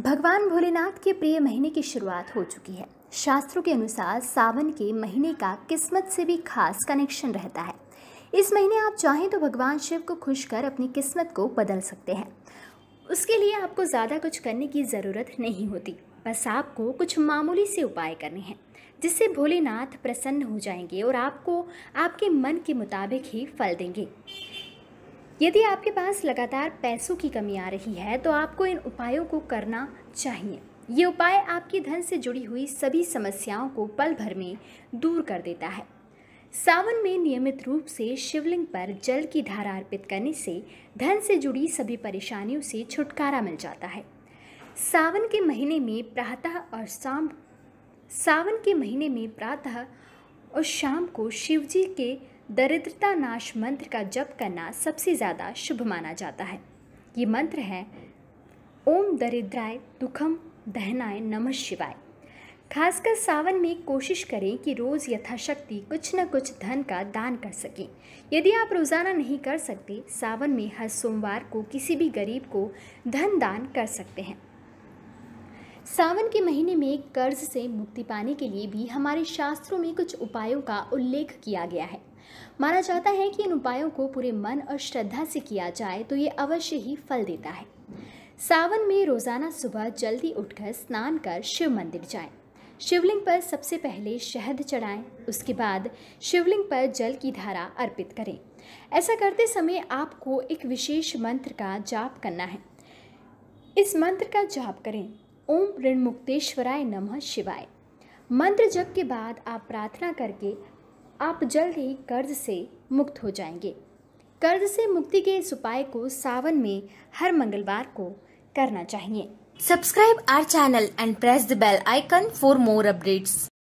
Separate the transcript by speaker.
Speaker 1: भगवान भोलेनाथ के प्रिय महीने की शुरुआत हो चुकी है। शास्त्रों के अनुसार सावन के महीने का किस्मत से भी खास कनेक्शन रहता है। इस महीने आप चाहें तो भगवान शिव को खुश कर अपनी किस्मत को बदल सकते हैं। उसके लिए आपको ज़्यादा कुछ करने की ज़रूरत नहीं होती, बस आपको कुछ मामूली से उपाय करने हैं जिससे भोलेनाथ प्रसन्न हो जाएंगे और आपको आपके मन के मुताबिक ही फल देंगे। यदि आपके पास लगातार पैसों की कमी आ रही है तो आपको इन उपायों को करना चाहिए। ये उपाय आपकी धन से जुड़ी हुई सभी समस्याओं को पल भर में दूर कर देता है। सावन में नियमित रूप से शिवलिंग पर जल की धारा अर्पित करने से धन से जुड़ी सभी परेशानियों से छुटकारा मिल जाता है। सावन के महीने में प्रातः और शाम को शिवजी के दरिद्रता नाश मंत्र का जप करना सबसे ज़्यादा शुभ माना जाता है। ये मंत्र है ओम दरिद्राय दुखम दहनाय नमः शिवाय। खासकर सावन में कोशिश करें कि रोज़ यथाशक्ति कुछ न कुछ धन का दान कर सकें। यदि आप रोज़ाना नहीं कर सकते, सावन में हर सोमवार को किसी भी गरीब को धन दान कर सकते हैं। सावन के महीने में कर्ज से मुक्ति पाने के लिए भी हमारे शास्त्रों में कुछ उपायों का उल्लेख किया गया है। माना जाता है कि इन उपायों को पूरे मन और श्रद्धा से किया जाए तो ये अवश्य ही फल देता है। सावन में रोजाना सुबह जल्दी उठकर स्नान कर शिव मंदिर जाएं। शिवलिंग पर सबसे पहले शहद चढ़ाएं, उसके बाद शिवलिंग पर जल की धारा अर्पित करें। ऐसा करते समय आपको एक विशेष मंत्र का जाप करना है। इस मंत्र का जाप करें, ओम ऋणमुक्तेश्वराय नमः शिवाय। मंत्र जप के बाद आप प्रार्थना करके आप जल्द ही कर्ज से मुक्त हो जाएंगे। कर्ज से मुक्ति के इस उपाय को सावन में हर मंगलवार को करना चाहिए।
Speaker 2: Subscribe our channel and press the bell icon for more updates.